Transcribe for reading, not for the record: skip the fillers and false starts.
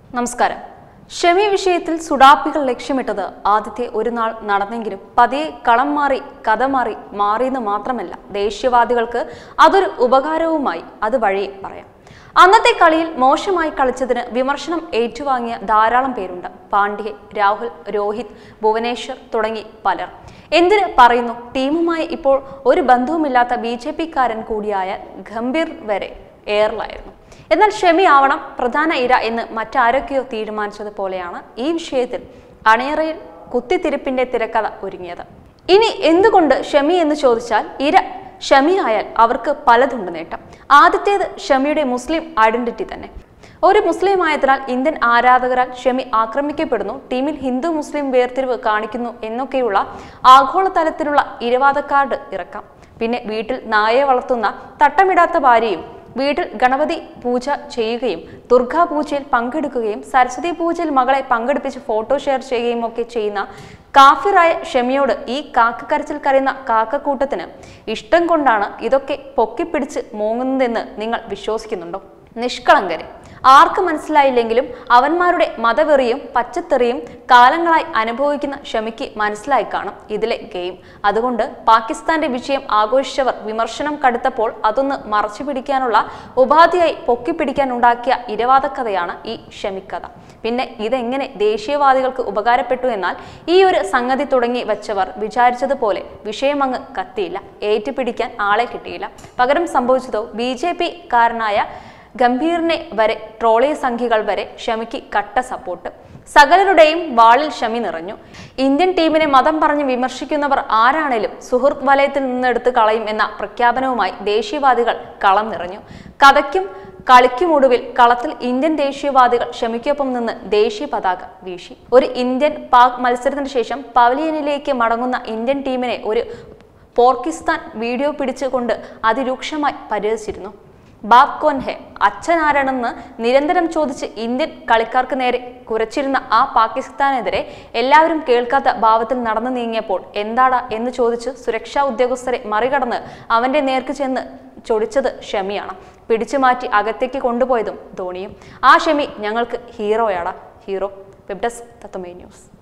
നമസ്കാരം. ഷമി വിഷയത്തിൽ സുഡാപ്പികൾ ലക്ഷ്യമിട്ടത് ആദ്യത്തെ ഒരു നാൾ നടന്നെങ്കിലും പതിയെ കളം മാറി കഥ മാറിയെന്ന് മാത്രമല്ല, ദേശീയവാദികൾക്ക് അതൊരു ഉപകാരവുമായി അത് വഴിയെ പറയാം. അന്നത്തെ കളിയിൽ മോശമായി കളിച്ചതിന് വിമർശനം ഏറ്റുവാങ്ങിയ ധാരാളം പേരുണ്ട്. പാണ്ഡ്യ, രാഹുൽ, രോഹിത്, ഭുവനേശ്വർ തുടങ്ങി പലർ. എന്തിന് പറയുന്നു, ടീമുമായി ഇപ്പോൾ ഒരു ബന്ധവുമില്ലാത്ത BJP-കാരൻ കൂടിയായ ഗംഭീർ വരെ എയറിലായിരുന്നു. എന്നാൽ ഷമി ആവണം പ്രധാന ഇര എന്ന് മറ്റാരൊക്കെയോ തീരുമാനിച്ചതുപോലെയാണ് ഈ വിഷയത്തിൽ അണിയറയിൽ കുത്തിത്തിരിപ്പിന്റെ തിരക്കഥ ഒരുങ്ങിയത്. ഇനി എന്തുകൊണ്ട് ഷമി എന്ന് ചോദിച്ചാൽ, ഇര ഷമി ആയാൽ അവർക്ക് പലതുണ്ട് നേട്ടം. ആദ്യത്തേത് ഷമിയുടെ മുസ്ലിം ഐഡന്റിറ്റി തന്നെ. ഒരു മുസ്ലിം ആയതിനാൽ ഇന്ത്യൻ ആരാധകരാൽ ഷമി ആക്രമിക്കപ്പെടുന്നു, ടീമിൽ ഹിന്ദു മുസ്ലിം വേർതിരിവ് കാണിക്കുന്നു എന്നൊക്കെയുള്ള ആഗോളതലത്തിലുള്ള ഇരവാദ കാർഡ് ഇറക്കാം. പിന്നെ വീട്ടിൽ നായയെ വളർത്തുന്ന തട്ടമിടാത്ത ഭാര്യയും വീട്ടിൽ ഗണപതി പൂജ ചെയ്യുകയും ദുർഗാ പൂജയിൽ പങ്കെടുക്കുകയും സരസ്വതി പൂജയിൽ മകളെ പങ്കെടുപ്പിച്ച് ഫോട്ടോ ഷെയർ ചെയ്യുകയും ഒക്കെ ചെയ്യുന്ന കാഫിറായ ഷമിയോട് ഈ കാക്കക്കരച്ചിൽ കരയുന്ന കാക്കക്കൂട്ടത്തിന് ഇഷ്ടം കൊണ്ടാണ് ഇതൊക്കെ പൊക്കിപ്പിടിച്ച് മോങ്ങുന്നതെന്ന് നിങ്ങൾ വിശ്വസിക്കുന്നുണ്ടോ? നിഷ്കളങ്കരെ, ആർക്ക് മനസ്സിലായില്ലെങ്കിലും അവന്മാരുടെ മതവെറിയും പച്ചത്തെറിയും കാലങ്ങളായി അനുഭവിക്കുന്ന ഷമിക്ക് മനസ്സിലായി കാണും ഇതിലെ ഗെയിം. അതുകൊണ്ട് പാകിസ്ഥാന്റെ വിജയം ആഘോഷിച്ചവർ വിമർശനം കടുത്തപ്പോൾ അതൊന്ന് മറച്ചു പിടിക്കാനുള്ള ഉപാധിയായി പൊക്കിപ്പിടിക്കാൻ ഉണ്ടാക്കിയ ഇരവാദക്കഥയാണ് ഈ ഷമിക്കഥ. പിന്നെ ഇതെങ്ങനെ ദേശീയവാദികൾക്ക് ഉപകാരപ്പെട്ടു എന്നാൽ, ഈ ഒരു സംഗതി തുടങ്ങി വെച്ചവർ വിചാരിച്ചതുപോലെ വിഷയമങ്ങ് കത്തിയില്ല, ഏറ്റുപിടിക്കാൻ ആളെ കിട്ടിയില്ല. പകരം സംഭവിച്ചതോ, BJP-കാരനായ ഗംഭീറിനെ വരെ ട്രോളിയ സംഖ്യകൾ വരെ ഷമിക്ക് കട്ട സപ്പോർട്ട്. സകലരുടെയും വാളിൽ ഷമി നിറഞ്ഞു. ഇന്ത്യൻ ടീമിനെ മതം പറഞ്ഞ് വിമർശിക്കുന്നവർ ആരാണേലും സുഹൃത്ത് വലയത്തിൽ നിന്നെടുത്ത് കളയും എന്ന പ്രഖ്യാപനവുമായി ദേശീയവാദികൾ കളം നിറഞ്ഞു. കഥയ്ക്കും കളിക്കുമൊടുവിൽ കളത്തിൽ ഇന്ത്യൻ ദേശീയവാദികൾ ഷമിക്കൊപ്പം നിന്ന് ദേശീയ പതാക വീശി. ഒരു ഇന്ത്യൻ പാക് മത്സരത്തിന് ശേഷം പവലിയനിലേക്ക് മടങ്ങുന്ന ഇന്ത്യൻ ടീമിനെ ഒരു പോർക്കിസ്ഥാൻ വീഡിയോ പിടിച്ചുകൊണ്ട് അതിരൂക്ഷമായി പരിഹസിച്ചിരുന്നു. ബാപ് കോൻ ഹെ, അച്ഛനാരാണെന്ന് നിരന്തരം ചോദിച്ച് ഇന്ത്യൻ കളിക്കാർക്ക് നേരെ കുരച്ചിരുന്ന ആ പാകിസ്ഥാനെതിരെ എല്ലാവരും കേൾക്കാത്ത ഭാവത്തിൽ നടന്നു നീങ്ങിയപ്പോൾ എന്താടാ എന്ന് ചോദിച്ച് സുരക്ഷാ ഉദ്യോഗസ്ഥരെ മറികടന്ന് അവന്റെ നേർക്ക് ചെന്ന് ചൊടിച്ചത് ഷമിയാണ്. പിടിച്ചു മാറ്റി അകത്തേക്ക് കൊണ്ടുപോയതും ധോണിയും. ആ ഷമി ഞങ്ങൾക്ക് ഹീറോയാടാ, hero. Web desk Tatwamayi news.